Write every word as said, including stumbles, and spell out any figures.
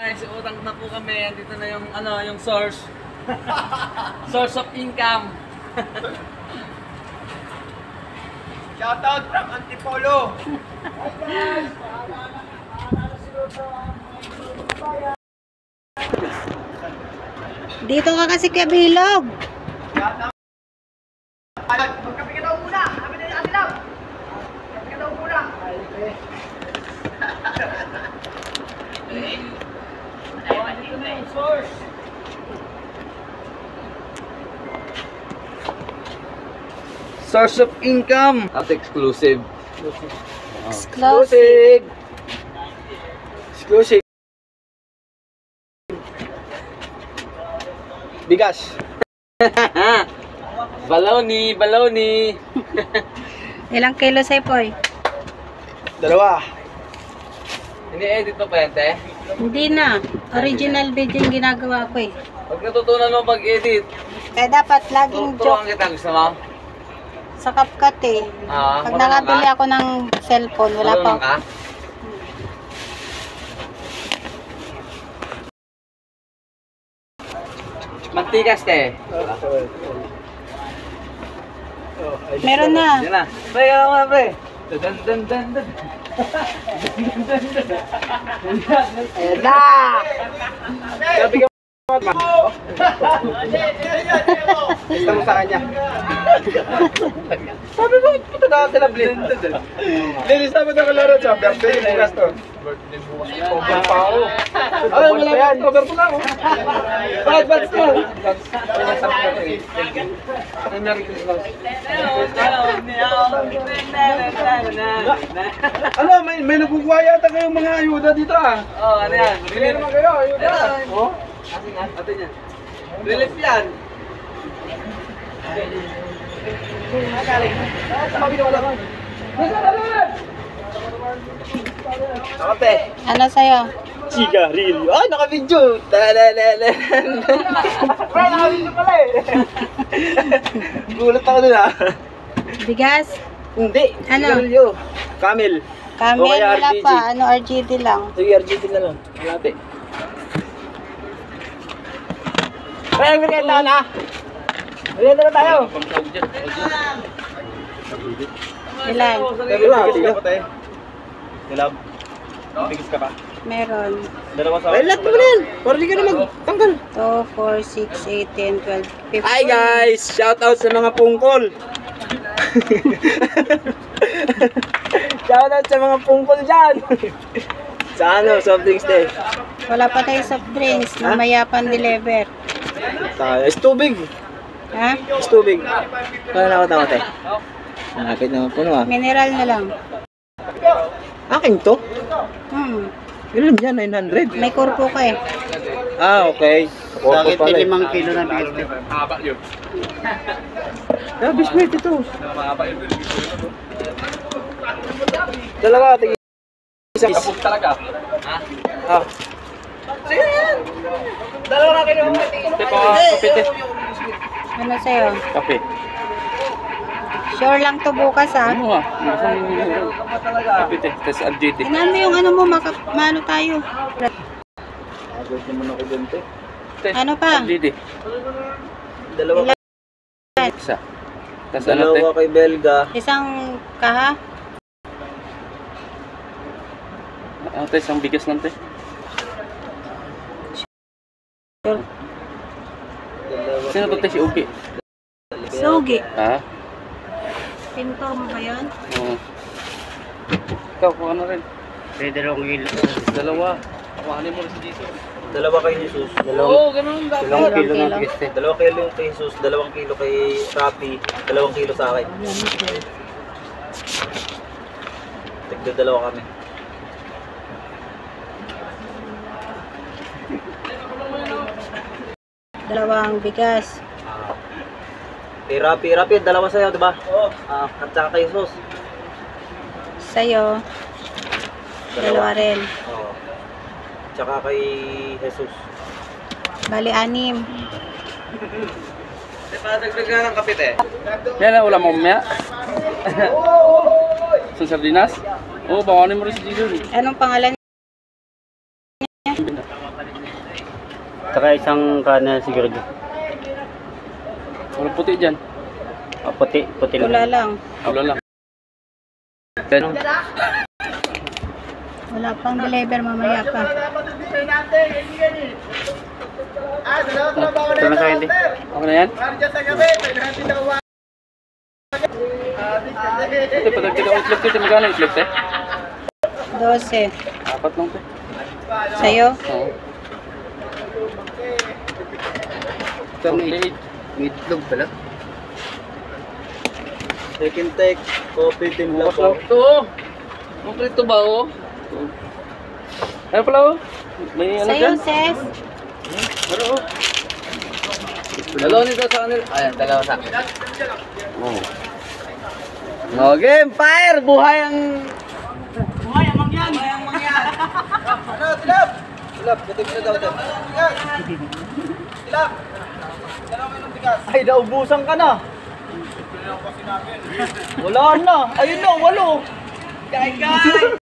Guys, utang na po kami. Dito na yung ano, yung source. Source of income. Shoutout from Antipolo. Dito ka kasi kay Bilog. Magkapi ka daw muna. Sabi na yung atilaw. Magkapi ka daw muna. Dito na yung source. Source of income. At exclusive. Exclusive. Exclusive. Bigas. Baloney, baloney. Ilang kilo sa'yo, Poy? Dalawa. Ini-edit mo pa yan, te? Hindi na. Original video yung ginagawa ko eh. Pag natutunan mo pag-edit, Kaya dapat laging turuan joke kita. Gusto mo? sa CapCut eh. Ah, Pag marunong nakabili ka? ako ng cellphone, wala pa. Marunong ka? Mantikas, te. Meron na. Yan na. Pre, ano nga, pre? Dan, dan, dan, dan. Ayan na! Sabi ka Gusto mo sa kanya. Sabi ko, puta na natin na blend. Lilis naman na kalaro siya. Birthday yung bukas to. Birthday bukas. Cover pa ako. Ay, wala yan. Cover ko na ako. Bakit, bakit mo? Merry Christmas. Ano, may, may nakukuha yata kayong mga ayuda dito ah. Oo, ano yan? Bili naman kayo, ayuda. Oo. Kasi nga, atin yan. Relief yan. Kape. Ano sa'yo? Sigarilyo. Ay, naka-video. Talalalan. Bro, naka-video pala eh. Gulat ako dun ah. Bigas? Hindi. Ano? Sigarilyo. Camel. Camel, O kaya wala R G G. pa. Ano, R G D lang. Sige, R G D na lang. Malati. Ay, merienda na. Merienda na tayo. Ilan? Dilab. Bigis ka pa? Meron. Dalawa sa... Ay, lahat mo na yan. Para di ka na magtanggal. two, four, six, eight, ten, twelve, fifteen. Hi guys! Shout out sa mga pungkol. Shout out sa mga pungkol dyan. Sa ano, soft drinks day. Wala pa tayo soft drinks. Mamaya pan deliver. Tayo. It's tubig. Ha? It's tubig. Kaya na ako tama tayo. Nakakit naman puno ah. Mineral na lang. Akin to? Hmm. Ilan dyan? nine hundred? May kurpo ka eh. Ah, okay. Sa akin, limang kilo na bigas. Haba yun. Ah, biskuit ito. Dalawa, tingin. Isang kapag talaga. Ha? Ah. Sige yan. Dalawa na kayo. Tipo, kapite. Ano sa'yo? Kape. Sure lang to bukas ha. Ano ah? Kapite. Tapos R G D. Tingnan mo yung ano mo, maka, maano tayo. Agad naman ako dyan, te. Ano pa? R G D. Dalawa Ilan? Isa. Tapos ano, te? Dalawa kay Belga. Isang kaha? Ano, te? Isang bigas lang, te. Sure. Sino to, te? Si Ugi. Sugi. Ha? Pinto mo ba yun? Oo. Ikaw, kuha na rin. May dalawang kilo. Dalawa. Kuhanin mo rin si Jesus. Dalawa kay Jesus. Dalawang, Oo, ganun dapat. dalawang kilo Dalawang na kilo. bigas. Dalawang kilo yung kay Jesus. Dalawang kilo kay Rapi. Dalawang kilo sa akin. Tigda dalawa kami. Dalawang bigas. Kay Rapi. Rapi, dalawa sa'yo, di ba? Oo. Ah, at saka kay Jesus. Sa'yo, dalawa rin. Oo. Tsaka kay Jesus. Bali, anim. Padagdagan ng kapit eh. Yan na, ulam mo mamaya. Sa sardinas? Oo, bawanin mo rin si Jesus. Anong pangalan? Saka isang kanin siguro dyan. Walang puti dyan. Ah, puti, puti Wala lang. lang. Wala lang. Pero, Wala pang deliver, mamaya pa. Ito na sa akin, di. okay na yan? Ito, padagdag ang itlog ko. Ito, magkano itlog, te? Dose. Apat lang, te. Sa'yo? Oo. Ito may itlog pala. Second take, coffee team Bukas lang. Ito, oh. Konkreto ba, oh? Ano pala, oh? May ano Sa'yo, dyan? sis. Ano, oh? Dalawa nito sa kanil. Ayan, dalawa sa akin. Oh. No, game, fire! Buhay ang... Ano, silap! Silap, gating na daw dyan. Silap! Ay, naubusan ka na. Wala na. Ayun na, walo. Kay, kay!